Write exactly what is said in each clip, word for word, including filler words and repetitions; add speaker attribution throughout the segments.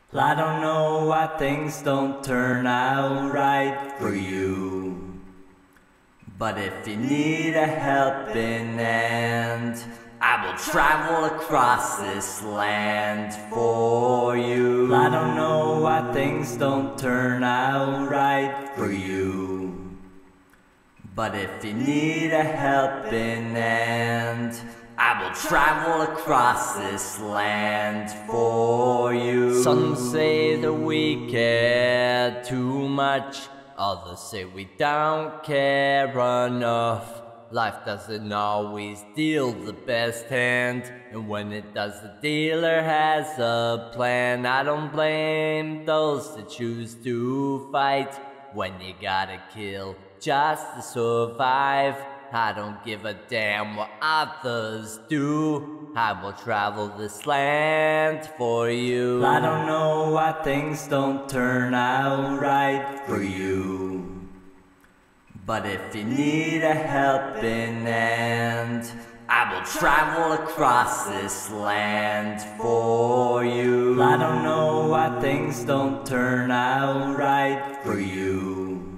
Speaker 1: I don't know why things don't turn out right for you, but if you need a helping hand, I will travel across this land for you. I don't know why things don't turn out right for you, but if you need a helping hand, I will travel across this land for you. Some say that we care too much, others say we don't care enough. Life doesn't always deal the best hand, and when it does, the dealer has a plan. I don't blame those that choose to fight when you gotta kill just to survive. I don't give a damn what others do, I will travel this land for you. I don't know why things don't turn out right for you, but if you need a helping hand, I will travel across this land for you. I don't know why things don't turn out right for you,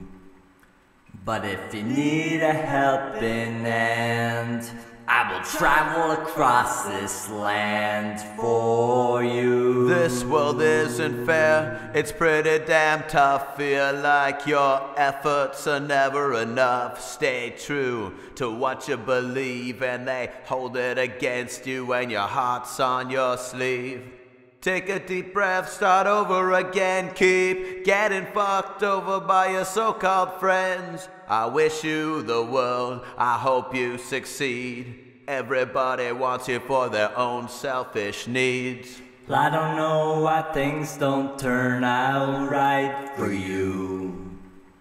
Speaker 1: but if you need a helping hand, I will travel across this land for you.
Speaker 2: This world isn't fair, it's pretty damn tough. Feel like your efforts are never enough. Stay true to what you believe, and they hold it against you when your heart's on your sleeve. Take a deep breath, start over again. Keep getting fucked over by your so-called friends. I wish you the world, I hope you succeed. Everybody wants you for their own selfish needs.
Speaker 1: I don't know why things don't turn out right for you,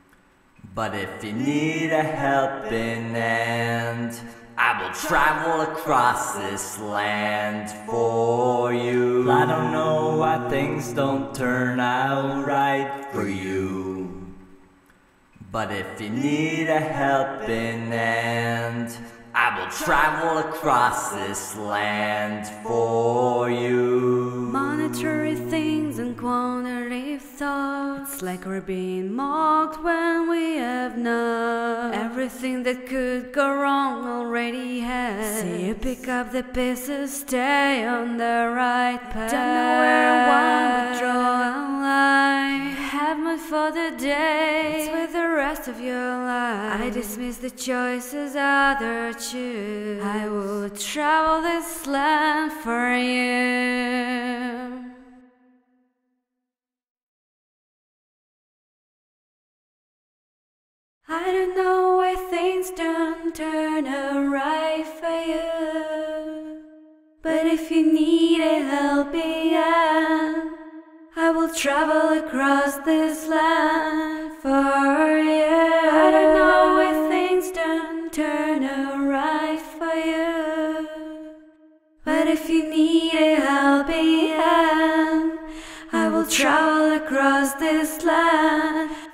Speaker 1: but if you need a helping hand, I will travel across this land for you. I don't know why things don't turn out right for you, but if you need a helping hand, I will travel across this land for you.
Speaker 3: Monetary things and quantitative thoughts, it's like we're being mocked when we have none. Everything that could go wrong already has. So you pick up the pieces, stay on the right path. Don't know where I want to draw a line. You have mood for the day, it's with the rest of your life. I dismiss the choices others choose. I will travel this land for you. I don't know why things don't turn out right for you, but if you need a helping hand, I will travel across this land for you. I don't know why things don't turn out right for you, but if you need a helping hand, I will travel across this land